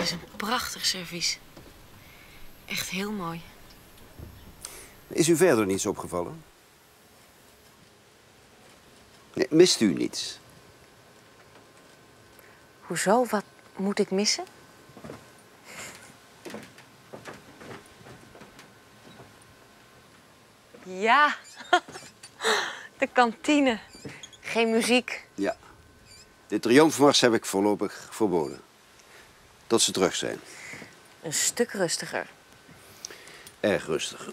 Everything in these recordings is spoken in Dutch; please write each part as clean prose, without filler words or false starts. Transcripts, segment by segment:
is een prachtig servies. Echt heel mooi. Is u verder niets opgevallen? Nee, mist u niets? Hoezo? Wat moet ik missen? Ja, de kantine. Geen muziek. Ja. De triomfmars heb ik voorlopig verboden. Tot ze terug zijn. Een stuk rustiger. Erg rustig.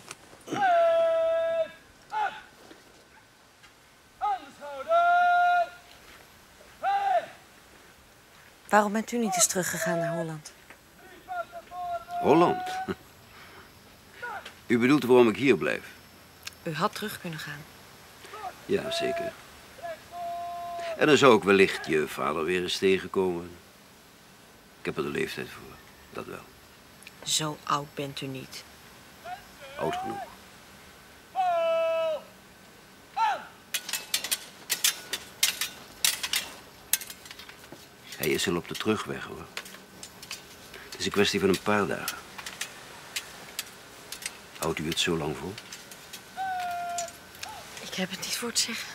Waarom bent u niet eens teruggegaan naar Holland? Holland? U bedoelt waarom ik hier blijf? U had terug kunnen gaan. Ja, zeker. En dan zou ik wellicht je vader weer eens tegenkomen. Ik heb er de leeftijd voor, dat wel. Zo oud bent u niet. Oud genoeg. Hij is al op de terugweg, hoor. Het is een kwestie van een paar dagen. Houdt u het zo lang vol? Ik heb het niet voor te zeggen.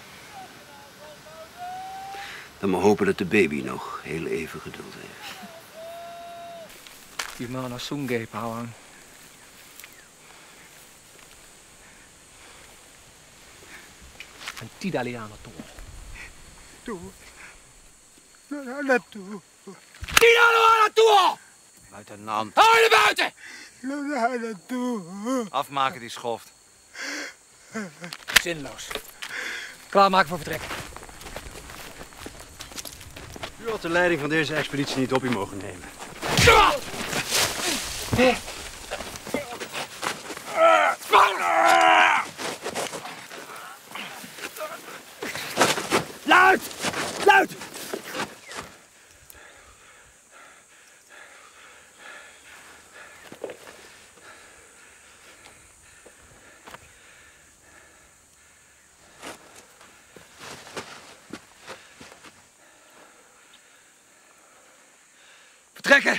Dan maar hopen dat de baby nog heel even geduld heeft. Gimana sungay, Pawang? En tidak liana to. Tidak liana to! Luitenant. Hou je naar buiten! Afmaken die schoft. Zinloos. Klaarmaken voor vertrek. U had de leiding van deze expeditie niet op u mogen nemen. Luid! Luid! Vertrekken!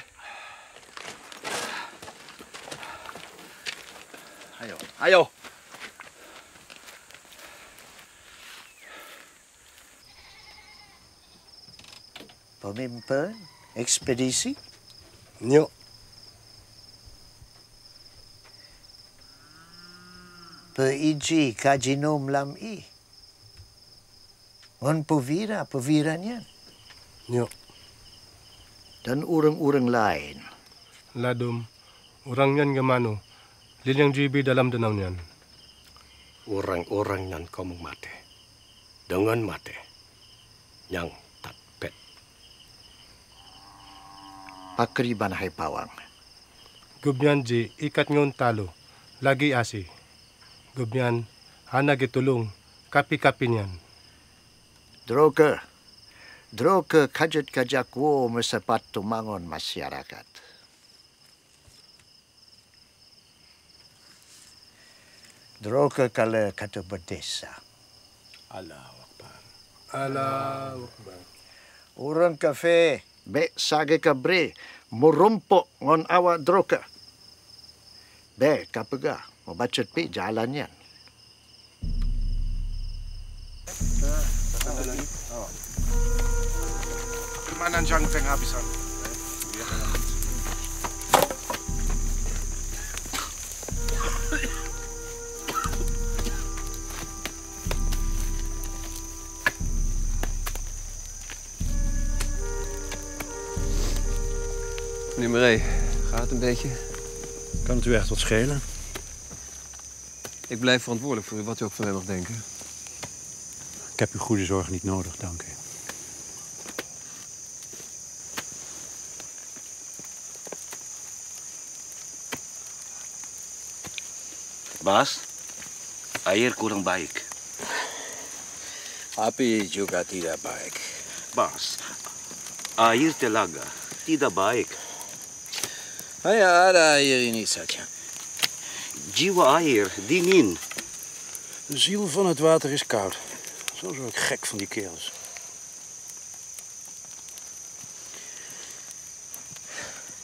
Hajo, hajo. Pemimpin, ekspedisi? Ja. Peiji kajinom lam i. On peviranya. Ja. Dan urang-urang lain. Ladum, orang yan gamano, lilyang GB dalam danau niyan. Orang-orang yang kamu mati. Dengan mati. Yang tapet. Pakriban hay Pawang. Gubyan ji ikat ngon talo, lagi asi. Gubyan, hana gitulong, kapi-kapi niyan. Droke kajat kajakwo mesepat tumangon masyarakat. Droke kala kata berdesa. Allahu Akbar. Allahu Akbar. Urang kafe, be sage kabre, murumpok ngon awa droke. Be kapega, mabacet pi jalan yan. Kemana Jang Feng habisan? Meneer Maree, gaat het een beetje? Kan het u echt wat schelen? Ik blijf verantwoordelijk voor u, wat u ook van mij mag denken. Ik heb uw goede zorg niet nodig, dank u. Bas, air kurang baik. Api juga tidak baik. Bas, air telaga tidak baik. Hanya ada air ini saja. Jiwa air dingin. De ziel van het water is koud. Zo word ik gek van die kerels.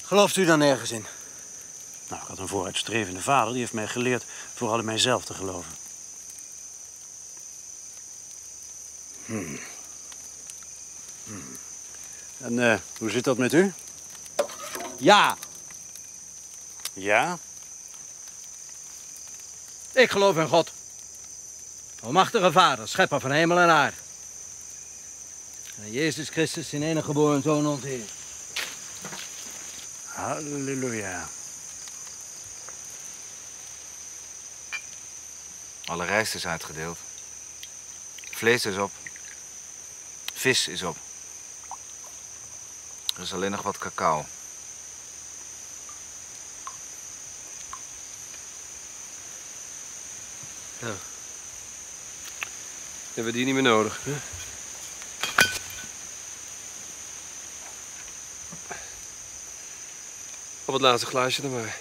Gelooft u dan nergens in? Nou, ik had een vooruitstrevende vader. Die heeft mij geleerd vooral in mijzelf te geloven. En hoe zit dat met u? Ja, Ja? ik geloof in God. Almachtige Vader, schepper van hemel en aarde. En Jezus Christus, zijn enige geboren Zoon, ons Heer. Halleluja. Alle rijst is uitgedeeld. Vlees is op. Vis is op. Er is alleen nog wat cacao. Ja. Hebben we die niet meer nodig, hè? Op het laatste glaasje dan maar.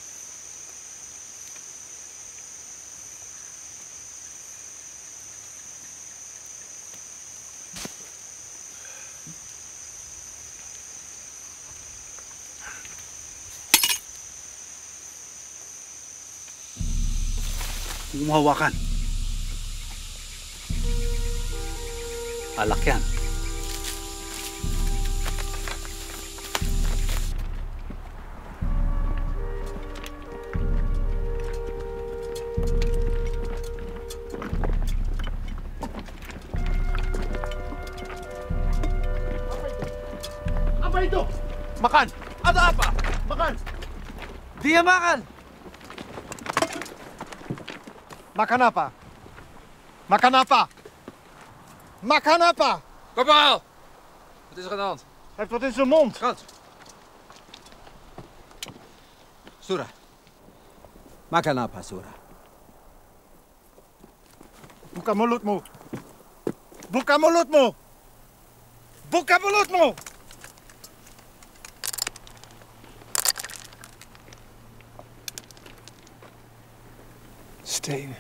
Umahawakan. Alak yan. Apa itu? Makan. Ada apa? Makan. Dia makan. Makan apa? Makan apa? Makan apa? Korporaal! Wat is er aan de hand? Hij heeft wat in zijn mond. Frans. Surah. Makan apa, Surah? Buka mulutmu. Buka mulutmu. Buka mulutmu. Stenen.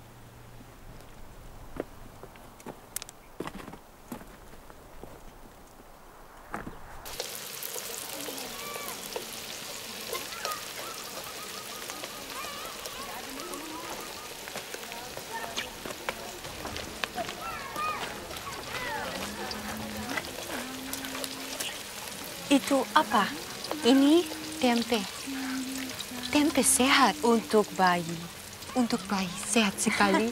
Itu apa? Ini tempe. Tempe sehat untuk bayi. Untuk bayi sehat sekali.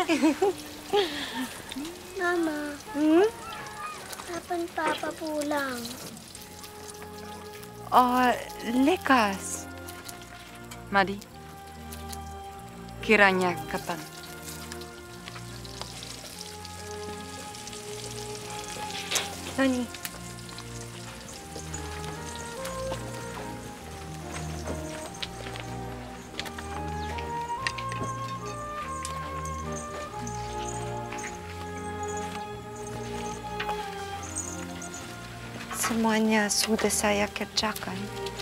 Mama, kapan Papa pulang? Oh, lekas. Madi, kiranya kapan? Nani? Semuanya sudah saya kerjakan.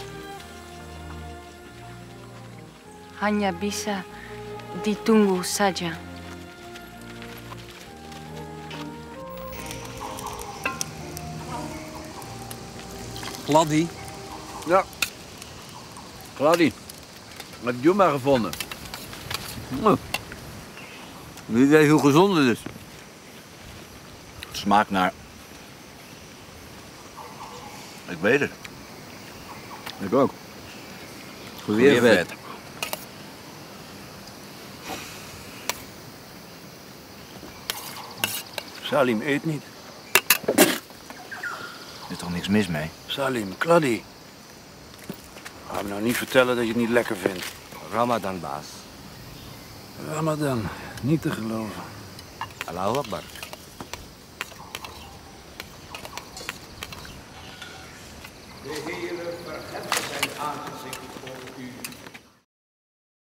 Hanya bisa ditunggu saja. Gladdy? Ja. Gladdy. Heb je maar gevonden? Wie weet hoe gezond het is. Het smaakt naar... Ik weet het. Ik ook. Goeie vet. Salim eet niet. Er is toch niks mis mee? Salim, Gladdy. Ga me nou niet vertellen dat je het niet lekker vindt. Ramadan, baas. Ramadan, niet te geloven. Allahu Akbar. De Heere verheffe zijn